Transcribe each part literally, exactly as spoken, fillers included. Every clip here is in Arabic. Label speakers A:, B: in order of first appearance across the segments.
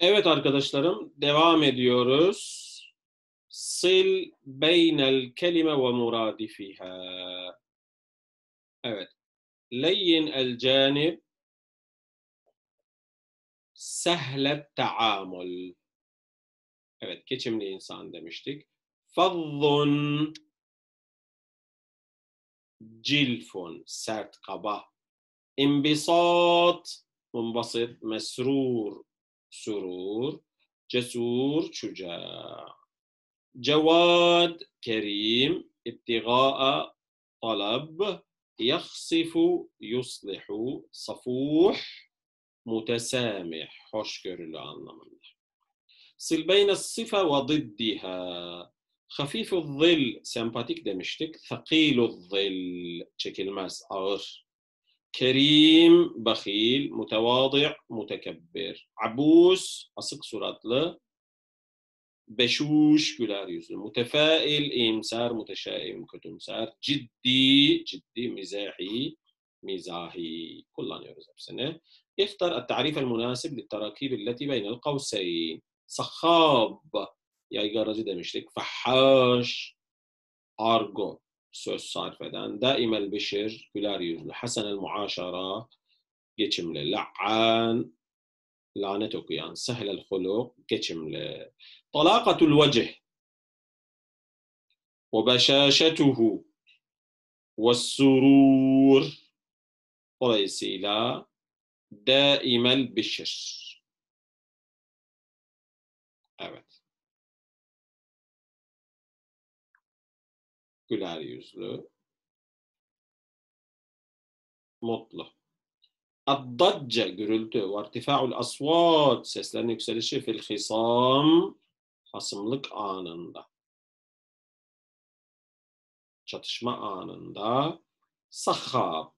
A: Evet arkadaşlarım, devam ediyoruz. Sil beynel kelime ve muradifiha. Evet. Leyyin el canib, sehlet taamul. Evet, geçimli insan demiştik. Fazzun, cilfun, sert, kaba. İmbisat, munbasit, mesrur, surur. Cesur, şuca'. جواد كريم ابتغاء طلب يخصف يصلح صفوح متسامح hoşgörülü anlamında. Sil beyne sıfa ve ضدها. Hafifu zil sempatik demiştik. Thakilu zil çekilmez, ağır. Kerim, bakhil, mutevadi, mutekebbir. Abus, asık suratlı. Beşuş, güler yüzlü. Mutefail, iyimser, muteşaim, kötümser. Ciddi, ciddi, mizahi, mizahi. Kullanıyoruz hepsini. اختر التعريف المناسب للتراكيب التي بين القوسين. Sahhab, yaygaracı demiştik. Fahhaş, argo, söz sarf eden. Daimel beşir, güler yüzlü. Hasenel muaşara, geçimli. La'an, lanet okuyan. Sehlel huluk, geçimli. Talaqatul vecih وبشاشته والسرور dolayısıyla daimel bişir. Evet. Güler yüzlü. Mutlu. Addacce gürültü. Ve irtifa'ul asvat. Seslerin yükselişi fil hisam. Hasımlık anında. Çatışma anında. Sahhab.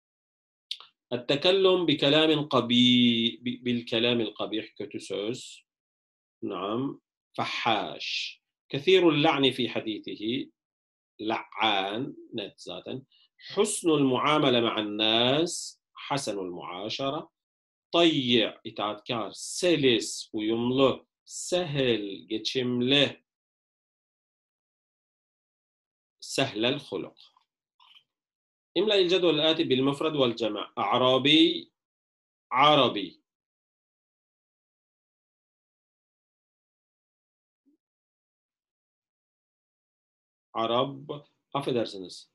A: التكلم بكلام قبيح بالكلام القبيح kötü söz. نعم. فحاش. كثير اللعن في حديثه. لعان نت ذاتا. حسن المعاملة مع الناس. حسن المعاشرة. طيع itaatkar. Selis uyumlu. Sehel geçimli. سهل الخلق. املأ الجدول الآتي بالمفرد والجمع. أعرابي، عربي. Arab, affedersiniz.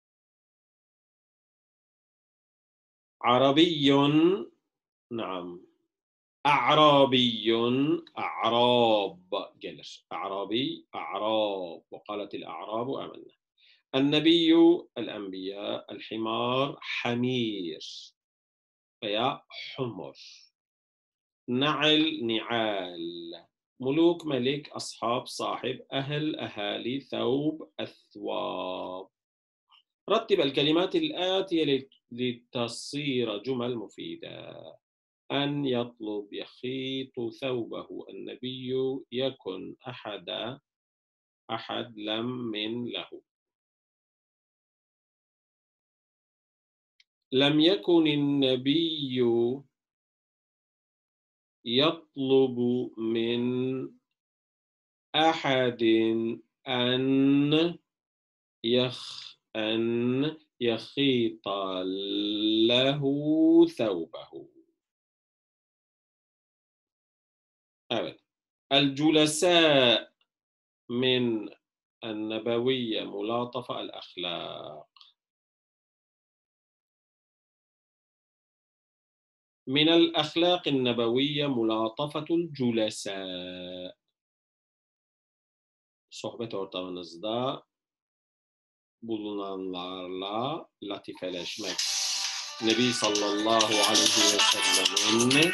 A: عربي، نعم. أعرابي، أعراب gelir. أعرابي، أعراب. وقالت الأعراب آمنا. النبي، الأنبياء. الحمار، حمير veya حمر. نعل، نعال. ملوك، ملك. أصحاب، صاحب. أهل، أهالي. ثوب، أثواب. رتب الكلمات الآتية لتصير جمل مفيدة. أن يطلب، يخيط ثوبه. النبي يكن أحد، أحد لم من له. لم يكن النبي يطلب من أحد أن يخ أن يخيط له ثوبه. Evet. الجلساء من النبوية ملاطفة الأخلاق. من الأخلاق النبوية ملاطفة الجلساء. Sohbet ortamınızda bulunanlarla latifeleşmek. Nebi sallallahu aleyhi ve sellem'in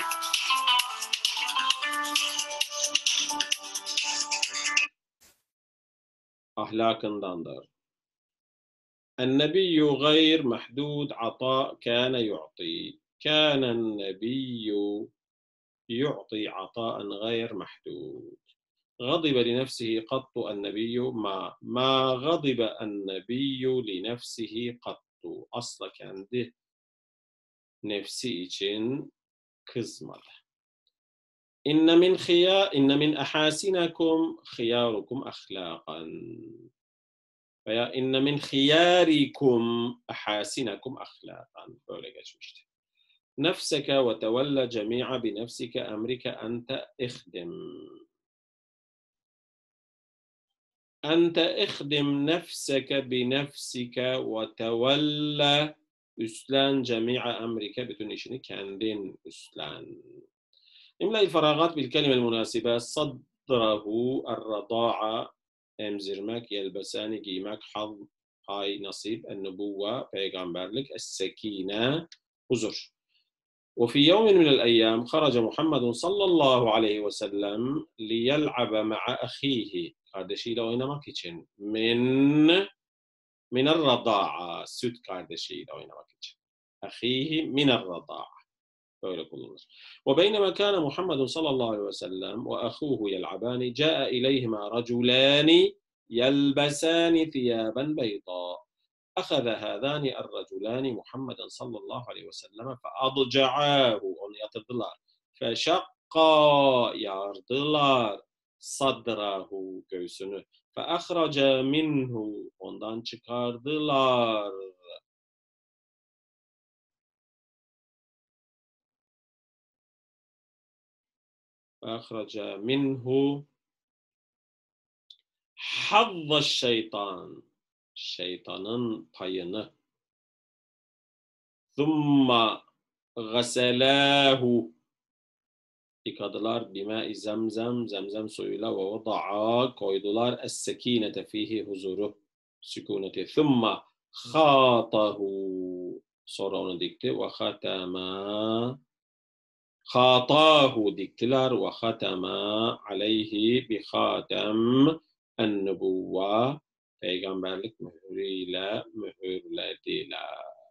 A: ahlakındandır. النبي غير محدود عطاء كان يعطي. كان النبي يعطي عطاء غير محدود. غضب لنفسه قط النبي ما ما غضب النبي لنفسه قط. Asla kendi nefsi için kızmadı. İnne min khiya inne min ahasinakum khiyarukum ahlakan. Veya inne min khiyarikum ahasinakum ahlakan. Böyle geçmişti. Nefseke ve tevelle cemi'a bi nefsike emrike ente ihdim. Ente ihdim nefseke bi nefsike ve tevelle üstlen cemi'a emrike, bütün işini kendin üstlen. İmla-i feragat bil kelime münasibe saddrahu er-rada'a emzirmek, yelbesani giymek, haz, pay, nasip, en-nubuvve peygamberlik, es-sekine huzur. وفي يوم من الأيام خرج محمد صلى الله عليه وسلم ليلعب مع أخيه kardeşiyle oynamak için min min er-rada'a süt kardeşiyle oynamak için. Ahihi min er-rada'a böyle kullanılır. وبينما كان محمد صلى الله عليه وسلم وأخوه يلعبان جاء إليهما رجلان يلبسان ثيابا بيضاء أخذ هذان الرجلان محمدا صلى الله عليه وسلم فأضجعاه onu yatırdılar. فشقا yardılar sadrahu göğsünü. فأخرج minhu ondan çıkardılar. فأخرج منه حظ الشيطان şeytanın payını. ثُمَّ غَسَلَاهُ yıkadılar bime-i zemzem, zemzem suyuyla ve vada'a koydular es-sekinete fihi huzuru, sükuneti. ثُمَّ خَاطَهُ sonra onu dikti ve hatama خَاطَاهُ diktiler ve hatama aleyhi bi hatem en-nubuvve peygamberlik mührüyle mühürlediler.